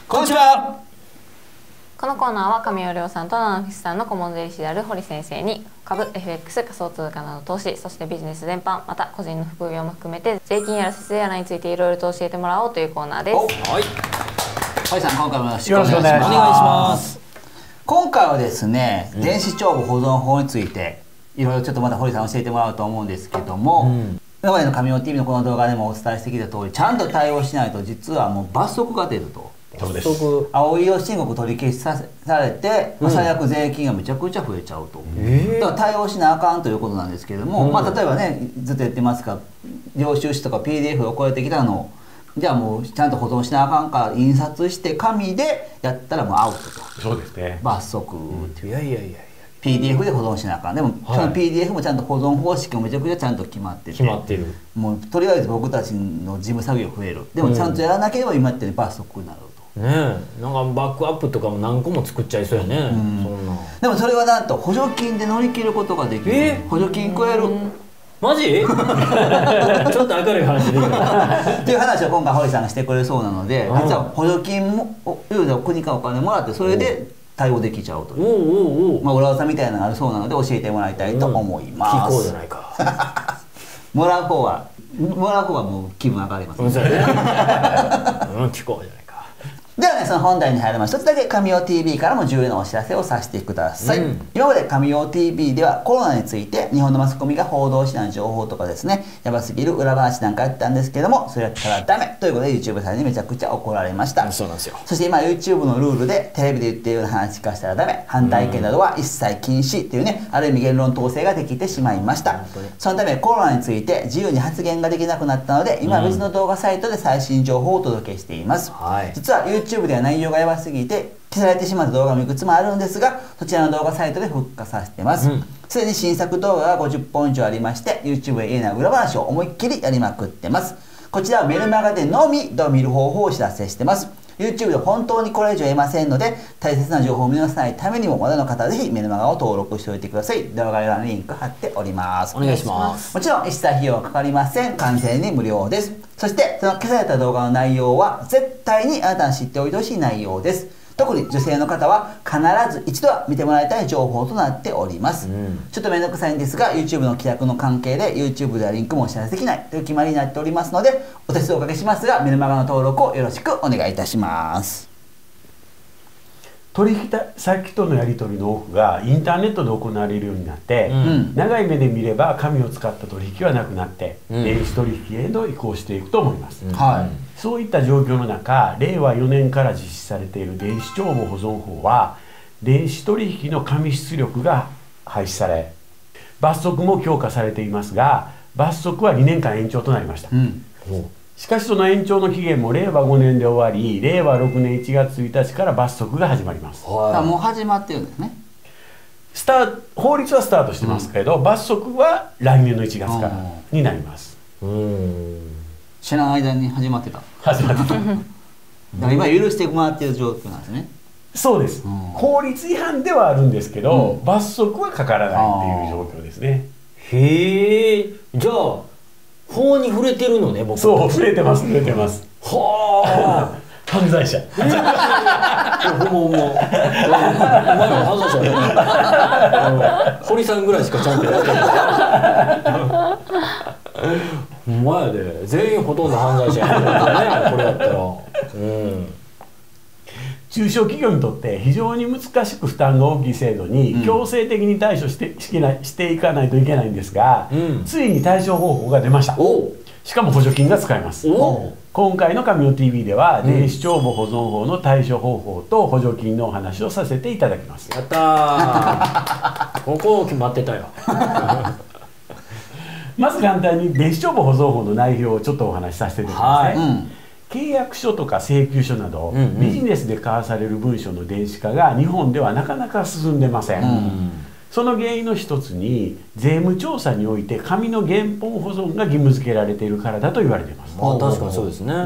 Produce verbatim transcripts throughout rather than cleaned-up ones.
こんにちは。 このコーナーは上尾亮さんと七海さんの顧問税理士である堀先生に株、エフエックス、仮想通貨など投資、そしてビジネス全般、また個人の副業も含めて税金やら節税やらについていろいろと教えてもらおうというコーナーです。 はい。 堀さん、今回もよろしくお願いします。 お願いします。 今回はですね、うん、電子帳簿保存法についていろいろちょっとまた堀さん教えてもらおうと思うんですけども、うん、今までの上尾 ティービー のこの動画でもお伝えしてきた通り、ちゃんと対応しないと実はもう罰則が出ると。 そうです。 青色申告取り消しされて、うん、最悪税金がめちゃくちゃ増えちゃうと、えー、だから対応しなあかんということなんですけれども、うん、まあ、例えばね、ずっと言ってますが、領収書とか ピーディーエフ が送られてきたのをじゃあもうちゃんと保存しなあかんから印刷して紙でやったらもうアウトと。 そうですね。 罰則っていう、 いやいやいやいやピーディーエフ で保存しなあかん。でも、はい、その ピーディーエフ もちゃんと保存方式もめちゃくちゃちゃんと決まってて、 決まってる。 もうとりあえず僕たちの事務作業増える。でもちゃんとやらなければ今言ったように罰則になると。 ねえ、なんかバックアップとかも何個も作っちゃいそうやね、うん、そんな。 でもそれはなんと補助金で乗り切ることができる。えー、補助金くれる。 マジ？ちょっと明るい話でいいかっていう話を今回堀さんがしてくれそうなので、実は補助金も国からお金もらってそれで対応できちゃうという、まあ裏技みたいなのがあるそうなので教えてもらいたいと思います。 聞こうじゃないか。 もらう方はもらう方はもう気分上がります、ね。うん、 聞こうじゃないか。 ではね、その本題に入りまし。一つだけ上尾 ティービー からも重要なお知らせをさせてください。うん、今まで上尾 ティービー ではコロナについて日本のマスコミが報道しない情報とかですね、やばすぎる裏話なんかやったんですけども、それやったらダメということで YouTube さんにめちゃくちゃ怒られました。 そうなんですよ。 そして今 YouTube のルールでテレビで言っているような話しかしたらダメ、反対意見などは一切禁止というね、ある意味言論統制ができてしまいました。そのためコロナについて自由に発言ができなくなったので、今別の動画サイトで最新情報をお届けしています。はい、実は YouTube では内容がやばすぎて消されてしまった動画もいくつもあるんですが、そちらの動画サイトで復活させてます。すで、うん、に新作動画がごじゅっぽん以上ありまして、 YouTube へ言えない裏話を思いっきりやりまくってます。こちらはメルマガでのみ見る方法をお知らせしてます。 YouTube で本当にこれ以上言えませんので、大切な情報を見逃さないためにもまだの方はぜひメルマガを登録しておいてください。動画欄にリンク貼っております。 お願いします。 もちろん一切費用はかかりません。完全に無料です。そしてその消された動画の内容は絶対にあなたに知っておいてほしい内容です。特に女性の方は必ず一度は見てもらいたい情報となっております。うん、ちょっと面倒くさいんですが YouTube の規約の関係で YouTube ではリンクもお知らせできないという決まりになっておりますので、お手数をおかけしますがメルマガの登録をよろしくお願いいたします。 取引先とのやり取りの多くがインターネットで行われるようになって、うん、長い目で見れば紙を使った取引はなくなって、うん、電子取引への移行していくと思います。うん、はい、そういった状況の中、れいわよねんから実施されている電子帳簿保存法は電子取引の紙出力が廃止され、罰則も強化されていますが、罰則はにねんかん延長となりました。うん、しかしその延長の期限もれいわごねんで終わり、れいわろくねんいちがつついたちから罰則が始まります。 はい、もう始まってるんですね。 スター法律はスタートしてますけど、うん、罰則は来年のいちがつからになります。うん、 知らん間に始まってた。 始まってた。 だから今許してもらっている状況なんですね。 そうです。うん、法律違反ではあるんですけど、うん、罰則はかからないっていう状況ですね。 へえ。じゃあ法に触れてるのね、僕。 そう、触れてます、触れてます。はあ。犯罪者。 もうもう。お前は犯罪者やね。堀さんぐらいしかちゃんとやってない。お前やで、全員ほとんど犯罪者やね。これやったら。うん。 中小企業にとって非常に難しく負担が大きい制度に強制的に対処してしていかないといけないんですが、うん、ついに対処方法が出ました。しかも補助金が使えます。今回の上尾 ティービー では、うん、電子帳簿保存法の対処方法と補助金のお話をさせていただきます。 やったー。ここ決まってたよ。 まず簡単に電子帳簿保存法の内容をちょっとお話しさせていただきますね。はい、うん、契約書とか請求書など、うんうん、ビジネスで交わされる文書の電子化が日本ではなかなか進んでません。うん、その原因の一つに税務調査において紙の原本保存が義務付けられているからだと言われています。 まあ確かにそうですね。うんうん、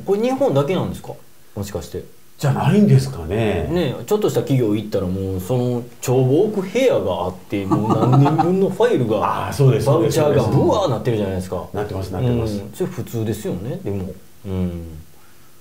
これ日本だけなんですか、もしかして。 じゃないんですかね。 ね、ちょっとした企業行ったらもうその帳簿置く部屋があってもう何人分のファイルがバウチャーがブワーなってるじゃないですか。 なってますなってます。 うん、それ普通ですよね。でも。うん、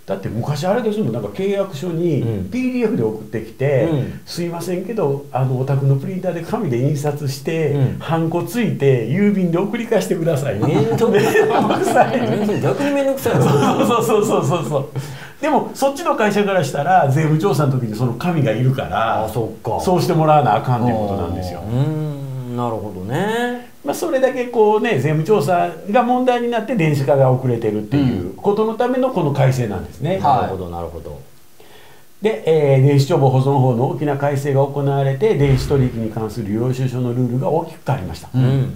だって昔あれですもん、なんか契約書に ピーディーエフ で送ってきて、 うん、 すいませんけどあのお宅のプリンターで紙で印刷して、うん、ハンコついて郵便で送り返してください。 面倒くさい。逆に面倒くさい。 そうそうそうそうそう。でもそっちの会社からしたら税務調査の時にその紙がいるから、 あ、そっか、 そうしてもらわなあかんっていうことなんですよ。 うーん、なるほどね。 まあ、それだけこうね、税務調査が問題になって電子化が遅れてるっていうことのためのこの改正なんですね。 うん、なるほどなるほど。 で、えー、電子帳簿保存法の大きな改正が行われて、電子取引に関する領収書のルールが大きく変わりました。うん、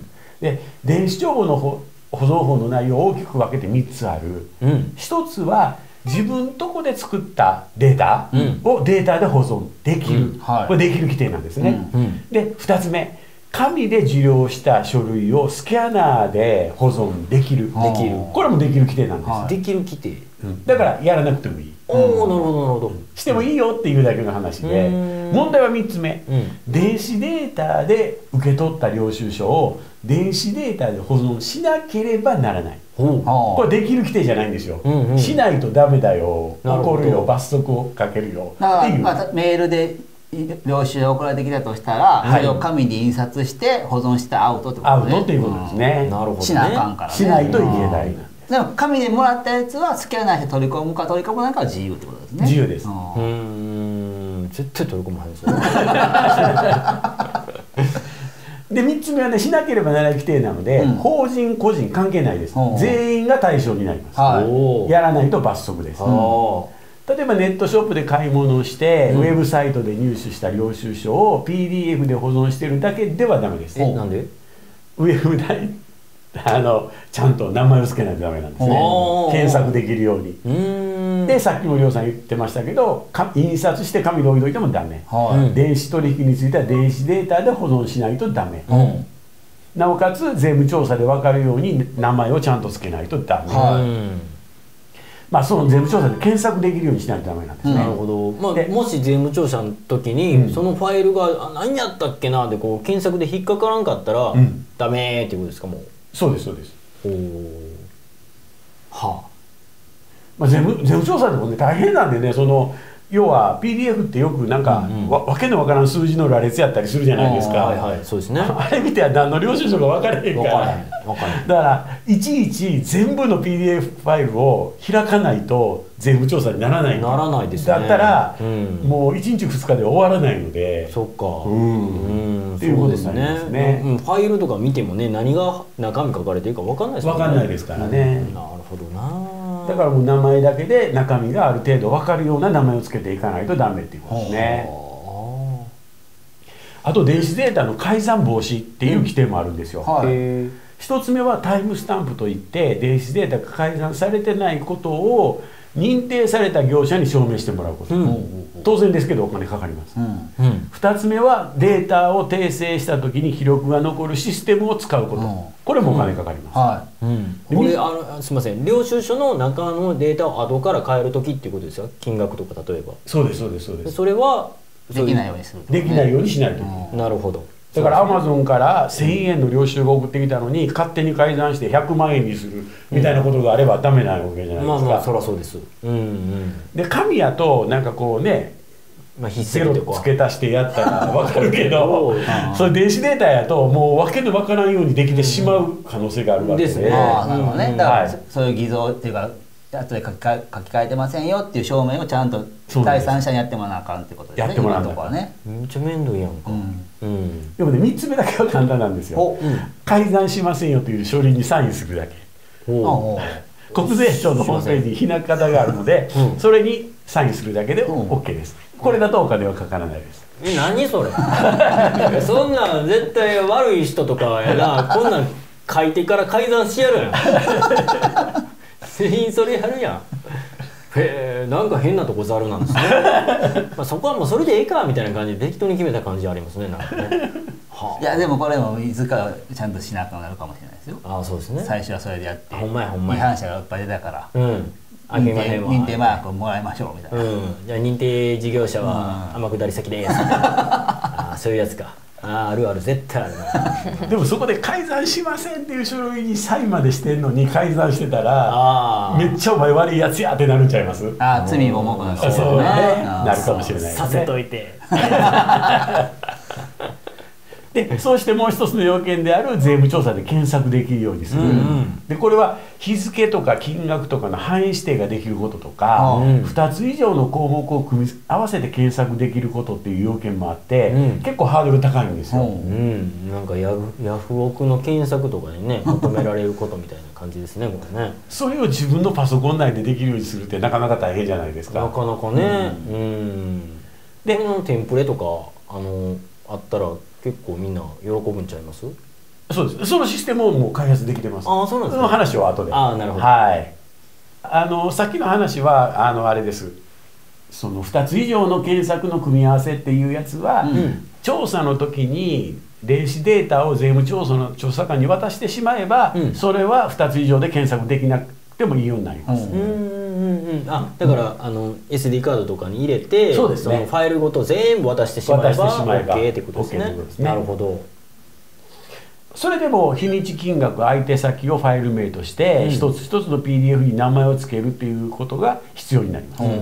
で、電子帳簿の保存法の内容を大きく分けてみっつある。うん、ひとつは自分とこで作ったデータをデータで保存できる、うん、はい、これできる規定なんですね。うんうん、で、ふたつめ、紙で受領した書類をスキャナーで保存できる。できる。これもできる規定なんです。 はい、できる規定。 うん、だからやらなくてもいい。 おお、なるほどなるほど。 してもいいよっていうだけの話で、問題はみっつめ、うん、電子データで受け取った領収書を電子データで保存しなければならない。これできる規定じゃないんですよ。うんうん、しないとダメだよ、怒るよ、罰則をかけるよっていう。 まあ、メールで領収書が送られてきたとしたら、はい、それを紙に印刷して保存してアウトってことね。 アウトっていうことですね。 なるほどね。 しなあかんからね。 しないといけない。 でも紙でもらったやつはスキャナーして取り込むか取り込まないかは自由ってことですね。 自由です。 うん、絶対取り込まへんですよ。 でみっつめはね、しなければならない規定なので、うん、法人個人関係ないです。全員が対象になります。はい、やらないと罰則です。うん、例えばネットショップで買い物をして、うん、ウェブサイトで入手した領収書を ピーディーエフ で保存しているだけではダメです。 え、なんで？ ウェブであのちゃんと名前を付けないとダメなんですね。検索できるように。うーん、でさっきもりょうさん言ってましたけど、印刷して紙で置いといてもダメ、はい、電子取引については電子データで保存しないとダメ、うん、なおかつ税務調査で分かるように名前をちゃんと付けないとダメ、はい、まあその税務調査で検索できるようにしないとダメなんですね。 なるほど。まあ、もし税務調査の時に、うん、そのファイルがあ何やったっけなでこう検索で引っかからんかったら、うん、ダメっていうことですか？もうそうですそうです。おはあ、 まあ、税務、税務調査でもね大変なんでね、その要は ピーディーエフ ってよくなんか、うんうん、わ, わけのわからん数字の羅列やったりするじゃないですか。 はいはい、そうですね。 あれ見ては何の領収書か分からへんから、分からへんだからいちいち全部の ピーディーエフ ファイルを開かないと税務調査にならない。 ならないですね。 だったら、うん、もういちにちふつかで終わらないので。 そっか、 うん、うん、っていうことになりますね。 うん、ファイルとか見てもね、何が中身書かれてるか分かんないですもんね。 分かんないですからね、 うん、なるほどな。 だからもう名前だけで中身がある程度分かるような名前をつけていかないとダメっていうことですね。あと電子データの改ざん防止っていう規定もあるんですよ。はい、一つ目はタイムスタンプといって電子データが改ざんされてないことを認定された業者に証明してもらうこと、うん、当然ですけどお金かかります。うん、ふたつめはデータを訂正した時に記録が残るシステムを使うこと、うん、これもお金かかります。はい、うん、 これあのすみません、領収書の中のデータを後から変える時っていうことですよ。金額とか例えば。 そうですそうですそうです。 それはできないようにする、 できないようにしないといけない。 なるほど。 だからアマゾンからせんえんの領収が送ってきたのに勝手に改ざんしてひゃくまんえんにするみたいなことがあればダメなわけじゃないですか。まあまあそりゃそうです。うんうん。 で紙やとなんかこうね、 まあ、 ゼロ付け足してやったら分かるけどそれ電子データやともう訳の分からんようにできてしまう可能性があるわけで。ですね。 ああなるほどね。だからそういう偽造っていうか後で書き換え、書き換えてませんよっていう証明をちゃんと第三者にやってもらわなあかんってことですね。 やってもらわなあかんね。 めっちゃ面倒やんか。うんうん、 でもねみっつめだけは簡単なんですよ。うん、改ざんしませんよという書類にサインするだけ。国税庁のホームページにひな形があるので、うん、それにサインするだけで OK です。これだとお金はかからないです。 え、何それそんなん絶対悪い人とかやな。こんなん書いてから改ざんしやるやん全員それやるやん。へえ、なんか変なとこざるなんですねまあそこはもうそれでええかみたいな感じで適当に決めた感じありますね、なんかねはあ、いやでもこれもいつかちゃんとしなくなるかもしれないですよ。 ああそうですね。 最初はそれでやってほんまやほんまや違反者がいっぱい出たから、うん、 認定認定マークをもらいましょうみたいな、 うん、じゃあ認定事業者は天下り先です、うん、ああそういうやつか。 あーあるある絶対あるな。 でもそこで改ざんしませんっていう書類にサインまでしてんのに改ざんしてたらあめっちゃお前悪いやつやってなるんちゃいます？ ああ罪も重くなる。 そうね、 あーなるかもしれないですね。 させといて。 でそうしてもう一つの要件である税務調査で検索できるようにする、 うんうん、 でこれは日付とか金額とかの範囲指定ができることとか、 うん、 ふたつ以上の項目を組み合わせて検索できることっていう要件もあって、うん、結構ハードル高いんですよ、うんうん、なんかヤフヤフオクの検索とかにね求められることみたいな感じですねこれね。 それを自分のパソコン内でできるようにするってなかなか大変じゃないですか。 なかなかね、うん、うん、でこのテンプレとかあのあったら結構みんな喜ぶんちゃいます？ そうです。そのシステムをもう開発できてます。 ああ、そうなんですね。 その話は後で。 ああ、なるほど。 はい。あのさっきの話はあのあれです。そのふたつ以上の検索の組み合わせっていうやつは、うん、調査の時に電子データを税務調査の調査官に渡してしまえば、うん、それはふたつ以上で検索できなくてもいいようになります。うんうんうん、あだから、うん、あの エスディー カードとかに入れて、そうですね、そのファイルごと全部渡してしまえば OK ってことですね。なるほど。 それでも日にち金額相手先をファイル名として、うん、一つ一つの ピーディーエフ に名前を付けるっていうことが必要になります。うんうんうん、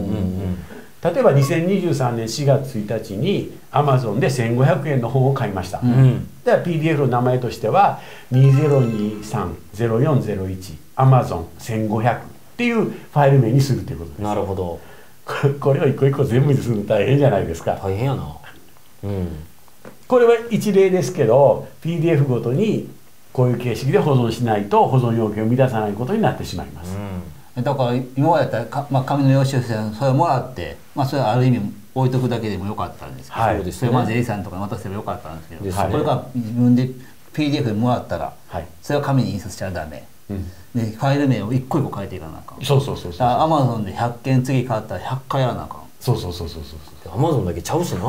例えばにせんにじゅうさんねんしがつついたちに アマゾン でせんごひゃくえんの本を買いました。うん、では ピーディーエフ の名前としてはにせんにじゅうさん ゼロよんゼロいち アマゾン せんごひゃくっていうファイル名にするということです。 なるほど。 これを一個一個全部にするの大変じゃないですか。 大変やな。うん、 これは一例ですけど ピーディーエフ ごとにこういう形式で保存しないと保存要件を満たさないことになってしまいます。 うん、だから今までだったらか、まあ、紙の用紙をそれをもらって、まあ、それはある意味置いとくだけでもよかったんですけど、はい、それまず A さんとかに渡せばよかったんですけど、はい、これから自分で ピーディーエフ でもらったら、はい、それは紙に印刷しちゃダメ、うん、でファイル名を一個一個変えていかなあかん。 そうそうそうそう。 アマゾンでひゃっけん次変わったらひゃっかいやらなあかん。 そうそうそうそうそう。 アマゾンだけちゃうしな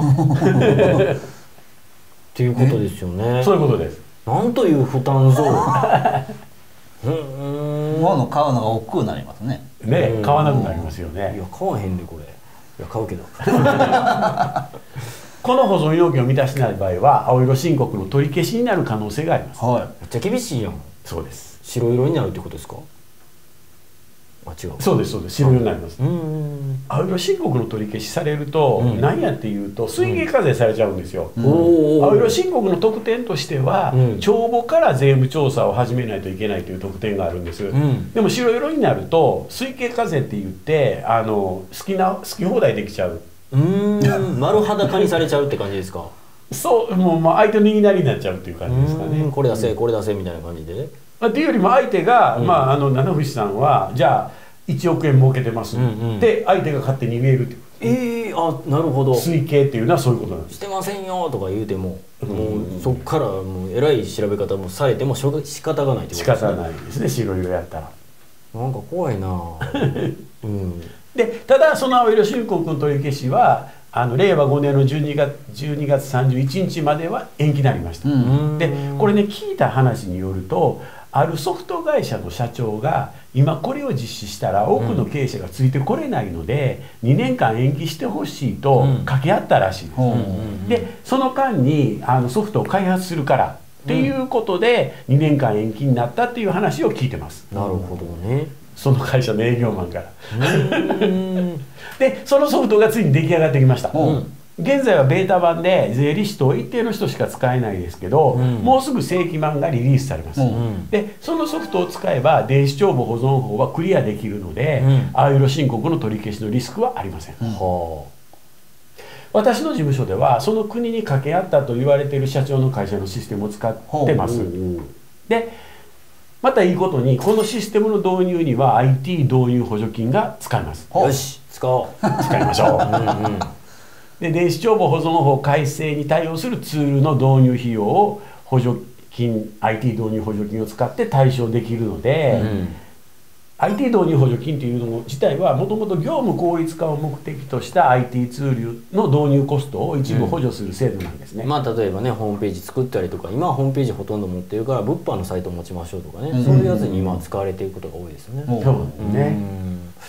っていうことですよね。 そういうことです。 なんという負担増。 物買うのが億劫になりますね。 ね、買わなくなりますよね。 いや買わへんでこれ。いや買うけど。 この保存要件を満たしてない場合は青色申告の取り消しになる可能性があります。 はい。めっちゃ厳しいやん。 そうです。 白色になるってことですか？あ、違う。 そうですそうです。白色になります。青色申告の取り消しされると、うん、何やっていうと水芸課税されちゃうんですよ。うん、青色申告の特典としては、うん、帳簿から税務調査を始めないといけないという特典があるんです。うん、でも白色になると水芸課税って言ってあの好きな好き放題できちゃう。 うーん丸裸にされちゃうって感じですか？ そうもう、まあ、相手の言いなりになっちゃうっていう感じですかね。 これ出せこれ出せみたいな感じで。 っていうよりも相手が、うん、まああの七伏さんはじゃあいちおくえん儲けてます、うんうん、で相手が勝手に言えるっていう。 ええー、あなるほど。 推計っていうのはそういうことなんです。 してませんよとか言うても、うん、もうそっからもうえらい調べ方もされてもしょ仕方がないってことですね。 仕方ないですね白色やったら。 なんか怖いな。 うん、でただその青色申告の取り消しはあの令和ごねんのじゅうにがつじゅうにがつさんじゅういちにちまでは延期になりました。うん、でこれね聞いた話によるとあるソフト会社の社長が今これを実施したら多くの経営者がついてこれないので、うん、にねんかん延期してほしいと掛け合ったらしいです。うん、でその間にあのソフトを開発するからっていうことでにねんかん延期になったっていう話を聞いてます。 なるほどね。 その会社の営業マンからでそのソフトがついに出来上がってきました。うん、現在はベータ版で税理士と一定の人しか使えないですけど、うん、もうすぐ正規版がリリースされます。うん、でそのソフトを使えば電子帳簿保存法はクリアできるので、うん、青色申告の取り消しのリスクはありません。うん、私の事務所ではその国に掛け合ったと言われている社長の会社のシステムを使ってます。でまたいいことにこのシステムの導入には アイティー 導入補助金が使えます。 よし使おう使いましょう。うん、うんで電子帳簿保存法改正に対応するツールの導入費用を補助金 アイティー 導入補助金を使って対象できるので、うん、アイティー 導入補助金というの自体はもともと業務効率化を目的とした アイティー ツールの導入コストを一部補助する制度なんですね。 うん、まあ例えばねホームページ作ったりとか今はホームページほとんど持ってるから物販のサイトを持ちましょうとかね、うん、そういうやつに今使われていることが多いですよね。 そうですね。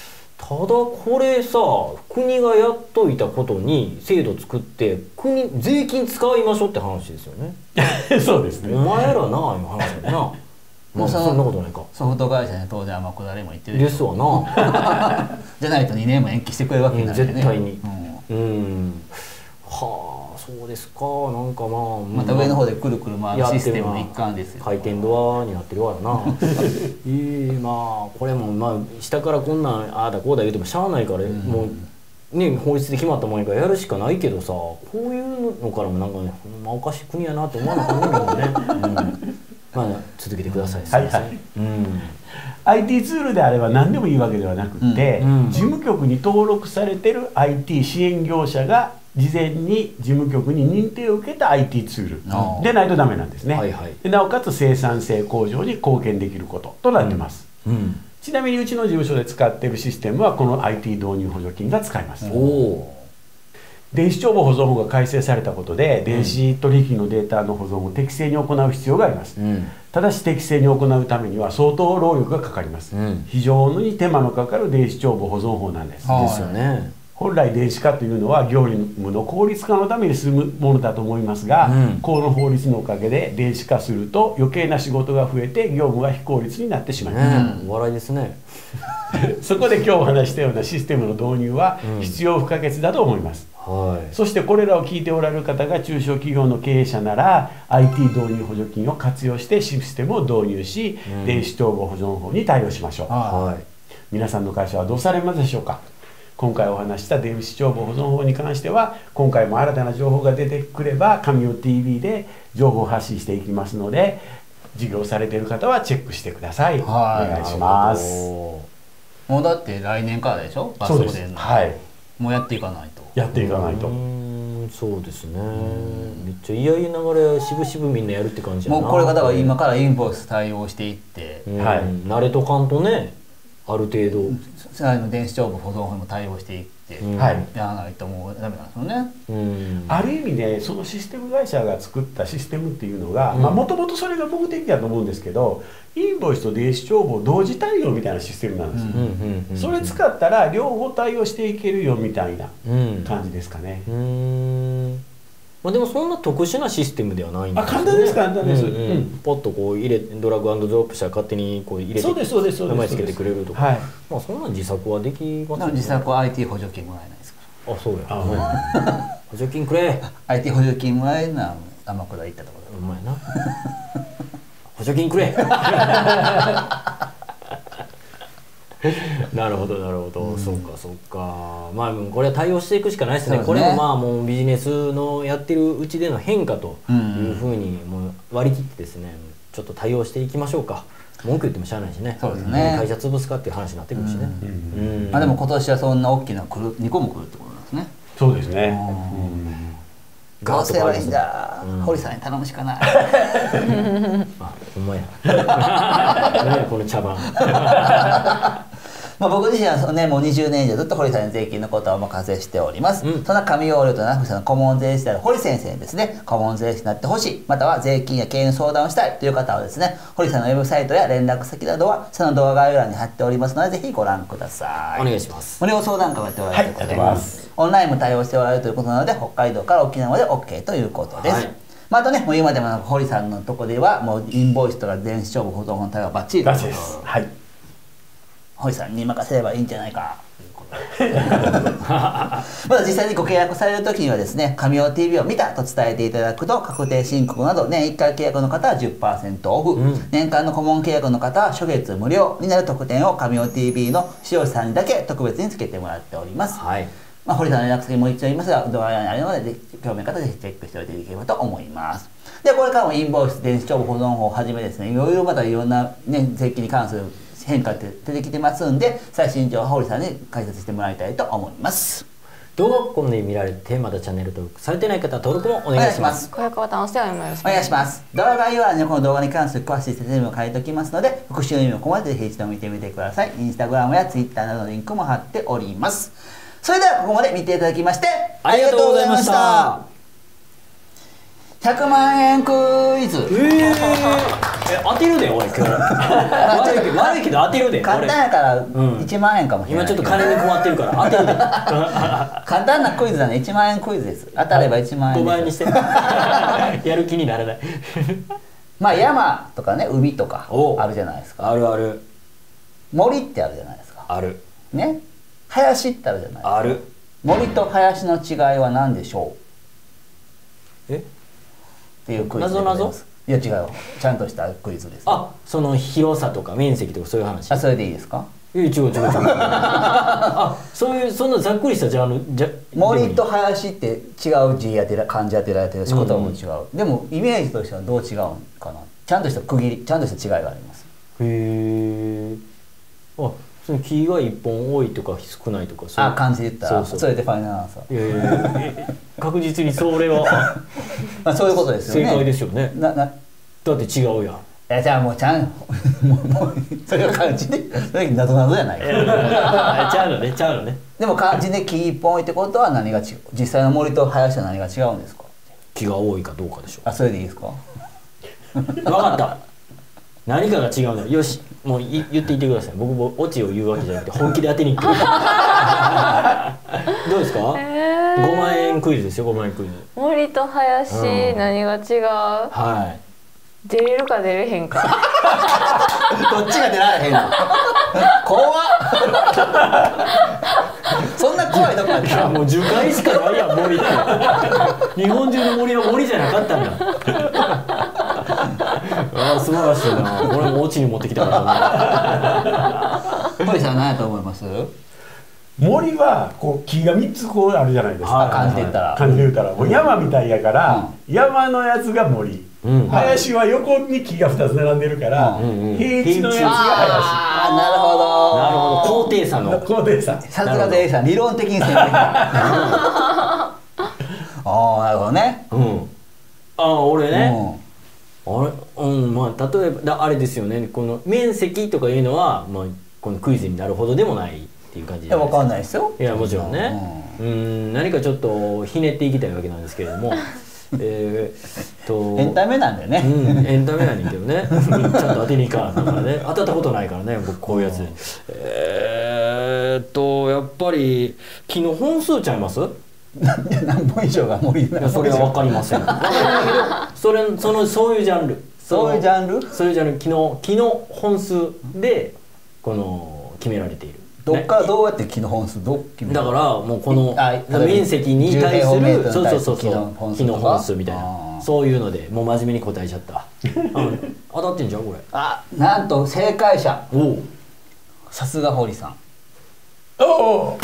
ただこれさ国がやっといたことに制度作って国税金使いましょうって話ですよね。 そうですね。 お前らないう話だよな。まあそんなことないか。 ソフト会社に当然天下りも言ってるですわな。 じゃないとにねんも延期してくれるわけになるよね。 絶対に。 うん、 うんはあそうですか。なんかまあまた上の方でくるくる回るシステムの一環ですよ。 回転ドアになってるわよな。ええまあこれもまあ下からこんなんああだこうだ言うてもしゃあないから、うん、もうね法律で決まったもんやからやるしかないけどさ、こういうのからもなんかね、まあ、おかしい国やなと思わなかったんだけどね。うんまあ続けてください。 はいはい。うん、アイティー ツールであれば何でもいいわけではなくて、うんうん、事務局に登録されてる アイティー 支援業者が事前に事務局に認定を受けた アイティー ツールでないとダメなんですね。はいはい、でなおかつ生産性向上に貢献できることとなってます。うんうん、ちなみにうちの事務所で使っているシステムはこの アイティー 導入補助金が使えます。お電子帳簿保存法が改正されたことで電子取引のデータの保存を適正に行う必要があります。うん、ただし適正に行うためには相当労力がかかります。うん、非常に手間のかかる電子帳簿保存法なんです。 ですよね。 本来電子化というのは業務の効率化のために進むものだと思いますが、うん、この法律のおかげで電子化すると余計な仕事が増えて業務が非効率になってしまいます。 ね、お笑いですね。 そこで今日お話したようなシステムの導入は必要不可欠だと思います。うんはい、そしてこれらを聞いておられる方が中小企業の経営者なら アイティー 導入補助金を活用してシステムを導入し、うん、電子帳簿保存法に対応しましょう。はい、皆さんの会社はどうされますでしょうか。今回お話した電子帳簿保存法に関しては今回も新たな情報が出てくれば神尾 ティーブイ で情報発信していきますので事業されている方はチェックしてください。はい、お願いします。 もうだって来年からでしょ。 そうです。はい。 もうやっていかないと。 やっていかないと。 うんそうですね。めっちゃ嫌々ながら渋々みんなやるって感じやな。 もうこれがだから今からインボイス対応していって、 はい、慣れとかんとね。ある程度電子帳簿保存法にも対応していって、うん、やらないともうダメなんですよね。 うん、ある意味でそのシステム会社が作ったシステムっていうのがもともとそれが目的だと思うんですけどインボイスと電子帳簿同時対応みたいなシステムなんですよ。それ使ったら両方対応していけるよみたいな感じですかね。うんうんまあでもそんな特殊なシステムではないんですよね。 あ簡単です簡単です。うんうん、ポッとこう入れドラッグアンドドロップしたら勝手にこう入れて名前つけてくれるとか、はい、まあそんな自作はできますよね。 自作は アイティー 補助金もらえないですから。あそうや。あ補助金くれ。 アイティー 補助金もらえるのは天下行ったところだ。 お前な。補助金くれ。なるほどなるほど、うん、そうかそうかまあこれは対応していくしかないですね。これもまあもうビジネスのやってるうちでの変化というふうにもう割り切ってですねちょっと対応していきましょうか。文句言ってもしゃあないしね。そうですね。会社潰すかっていう話になってくるしね。 まあでも今年はそんな大きな来るにこも来るってことなんですね。 そうですね。 どうすればいいんだ、うん、堀さんに頼むしかない。 あ、ほんまや。何この茶番。 まあ僕自身はねもうにじゅうねん以上ずっと堀さんに税金のことをお任せしております。うん、そんな上要領と七福さんの顧問税理士である堀先生にですね顧問税理士になってほしいまたは税金や経営の相談をしたいという方はですね堀さんのウェブサイトや連絡先などはその動画概要欄に貼っておりますのでぜひご覧ください。 お願いします。 無料相談会をやっておられるということで、はい、オンラインも対応しておられるということなので北海道から沖縄まで オーケー ということです。はい、まあ、あとねもう今でも堀さんのとこではもうインボイスとか電子帳簿保存法の対応はバッチリです。はい。堀さんに任せればいいんじゃないかということでまだ実際にご契約される時にはですね神尾 ティーブイ を見たと伝えていただくと確定申告など年いっかい契約の方は じゅっパーセント オフ、うん、年間の顧問契約の方は初月無料になる特典を神尾 ティーブイ の使用者さんにだけ特別につけてもらっております。はい、まあ、堀さんの連絡先も一応言いますが動画にあるので興味の方はぜひチェックしておいていただければと思います。でこれからもインボイス電子帳簿保存法をはじめですねいろいろまたいろんな、ね、税金に関する変化って出てきてますんで最新情報は堀さんに解説してもらいたいと思います。 動画をここで見られてまだチャンネル登録されてない方は登録もお願いします。 高評価ボタンを押してお願いします。 お願いします。動画概要欄にこの動画に関する詳しい説明を書いておきますので復習の意味を込めてぜひ一度見てみてください。インスタグラムやツイッターなどのリンクも貼っております。それではここまで見ていただきましてありがとうございました。ひゃくまんえんクイズ、えーえ当てるで俺今日悪いけど悪いけど当てるで簡単やからんいちまんえんかもしれない今ちょっと金に困ってるから当てるで簡単なクイズだね。いちまんえんクイズです。当たればいちまんえんごばいです。 にしてやる気にならないまあ山とかね、海とかおあるじゃないですか。 あるある森ってあるじゃないですか。 あるね。林ってあるじゃないですか。 ある森と林の違いは何でしょうえっていうクイズでございます。いや違うよ。ちゃんとしたクイズです。 あその広さとか面積とかそういう話あ、それでいいですか？ いや違う違う違うあそういうそんなざっくりしたジャンルじゃ森と林って違う字当てら漢字当てられてるし言葉も違う、うん、でもイメージとしてはどう違うのかな。ちゃんとした区切りちゃんとした違いがあります。 へえあその木が一本多いとか少ないとかそうあ漢字で言ったらそうそうそれでファイナルアンサー。 いやいやいや確実にそれはまあそういうことですよね。 正解ですよねななだって違うやんいやじゃあもうちゃんもうもうそれは漢字でそれなぞなぞじゃないかちゃうのねちゃうのねでも漢字で木一本多いってことは何が違う実際の森と林は何が違うんですか。 木が多いかどうかでしょあそれでいいですか。 分かった何かが違うのよしもうい言っていってください僕もオチを言うわけじゃなくて本気で当てに行くどうですか、 えー、 ごまんえんクイズですよごまんえんクイズ森と林、 うん何が違うはい出れるか出れへんかどっちが出られへんの怖っそんな怖いとこあっいやたもう樹海しかないやん森って日本中の森は森じゃなかったんだあ素晴らしいな俺もオチに持ってきたから堀さん何やと思います。 森はこう木がみっつこうあるじゃないですはいか。 漢字で言ったら漢字で言ったらもう山みたいやから、山のやつが森、 うん林は横に木がふたつ並んでるから、 うんうん平地のやつがああなるほどなるほど高低差の林。高低差。 さすがでさん理論的に攻めてきたああなるほどね。 うんああ俺ね、 うんあれうんまあ例えばだあれですよねこの面積とかいうのは、まあ、このクイズになるほどでもないっていう感じいやわかんいないですよ。 いやもちろんねうん何かちょっとひねっていきたいわけなんですけれどもえーっとエンタメなんだよね。 うんエンタメなんだけどねちゃんと当てにいかんだからね当たったことないからね僕こういうやつえーっとやっぱり木の本数ちゃいます何本以上が森ないやそれは分かりませんそれそのそういうジャンルそういうジャンルそういうジャンル木の木の本数でこの決められているどっからどうやって木の本数どう決めるだからもうこのあ例えば面積に対すじゅう平方メートるそうルに対するそうそうそう木の本数みたいあなーそういうのでもう真面目に答えちゃったうん当たってんじゃんこれあなんと正解者おおさすが堀さん。 おお。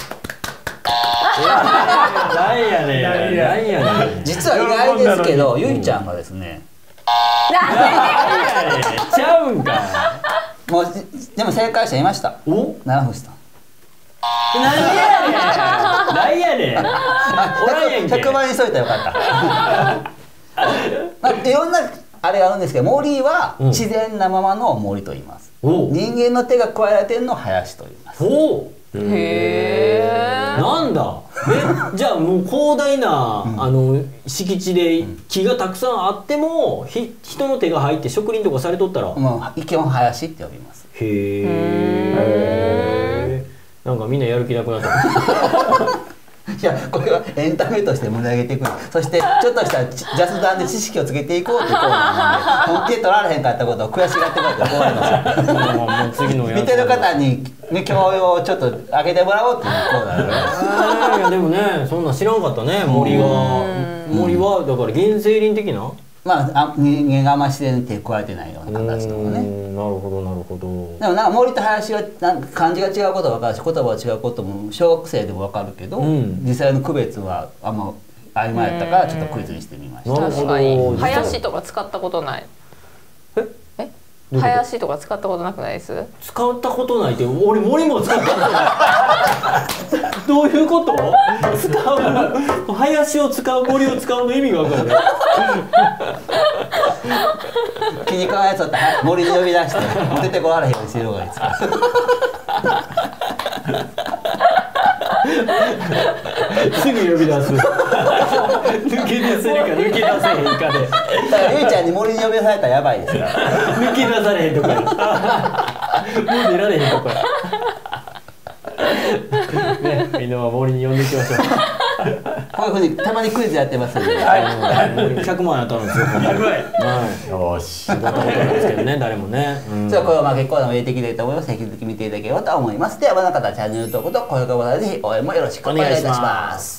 なんやねんなんやなんやねん実は意外ですけどゆいちゃんがですねなんやねんちゃうんかもうでも正解者いましたお七藤さん。 なんやねんなんやねんおらんやんけひゃくばいにしといたらよかったまあいろんなあれがあるんですけど森はうん自然なままの森と言います、 おう人間の手が加えられてるのを林と言います。 おうへえなんだえじゃあもう広大な、うん、あの敷地で木がたくさんあってもひ人の手が入って植林とかされとったら、 もう基本林って呼びます。 へえなんかみんなやる気なくなったいやこれはエンタメとして盛り上げていくそしてちょっとした雑談で知識をつけていこうっていうコーナーなんで本気で取られへんかったことを悔しがってこうってコーナーなんですよ。 もう次のや見てる方に、ね、教養をちょっと上げてもらおうっていうコーナーなんでいやでもねそんなん知らんかったね森は森はだから原生林的なまああ人間があんま自然に手加えてないような形とかね。 なるほどなるほどでもなんか森と林がなんか漢字が違うことは分かるし言葉が違うことも小学生でも分かるけど、うん、実際の区別はあんま曖昧やったからちょっとクイズにしてみました。 確かに林とか使ったことない。 ええ林とか使ったことなくないです？ 使ったことないって俺森も使ったことないどういうこと？使う林を使う森を使うの意味が分かる気に食わんやつだったら森に呼び出して出てこられへんようにしてる方がいいですかすぐ呼び出す抜け出せるか抜け出せへんかでだからゆいちゃんに森に呼び出されたらやばいですから抜け出されへんとこやもう出られへんとこやね、みんなは森に呼んでいきましょうこういうふうにたまにクイズやってますんで、 はい、ひゃくまんやったんですよ。 ひゃくまんはい。 よし。 やったことないですけどね、誰もね。 じゃあこれをまあ結構入れていきたいと思います。引き続き見ていただければと思います。ではまだ方チャンネル登録と高評価ボタンでぜひ応援もよろしくお願いいたします。